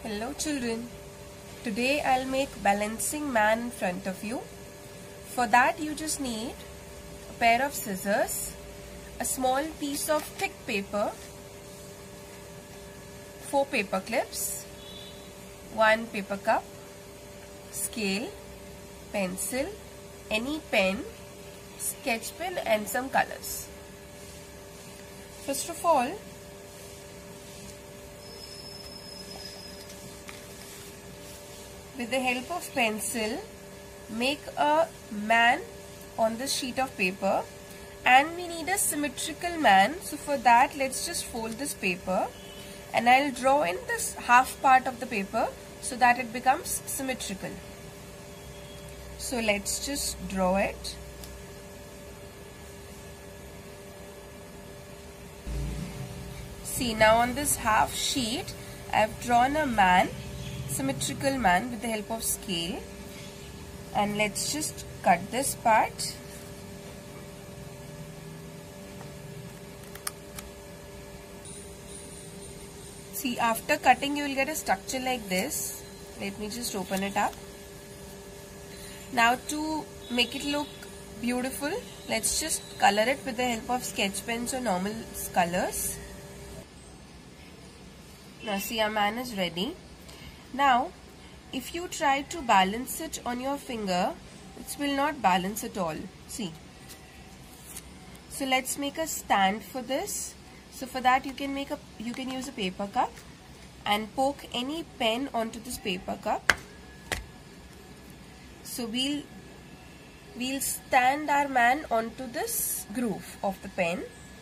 Hello children, today I'll make balancing man in front of you. For that you just need a pair of scissors, a small piece of thick paper, 4 paper clips, 1 paper cup, scale, pencil, any pen, sketch pen and some colors. First of all, with the help of pencil, make a man on this sheet of paper, and we need a symmetrical man. So for that, let's just fold this paper and I'll draw in this half part of the paper so that it becomes symmetrical. So let's just draw it. See, now on this half sheet, I've drawn a man, symmetrical man with the help of scale, and let's just cut this part. See, after cutting you will get a structure like this. Let me just open it up. Now to make it look beautiful, let's just color it with the help of sketch pens or normal colors. Now see, our man is ready. Now, if you try to balance it on your finger, it will not balance at all. See. So let's make a stand for this. So for that you can use a paper cup and poke any pen onto this paper cup. So we'll stand our man onto this groove of the pen.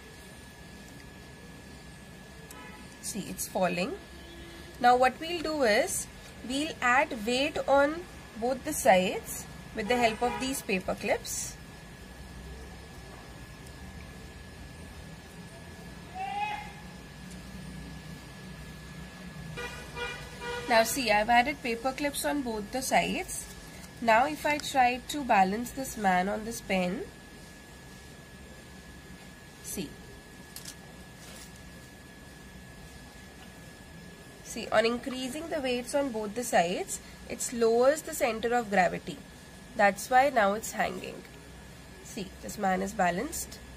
See, it's falling. Now what we'll do is, we'll add weight on both the sides with the help of these paper clips. Now see, I've added paper clips on both the sides. Now if I try to balance this man on this pen, see. See, on increasing the weights on both the sides, it lowers the center of gravity. That's why now it's hanging. See, this man is balanced.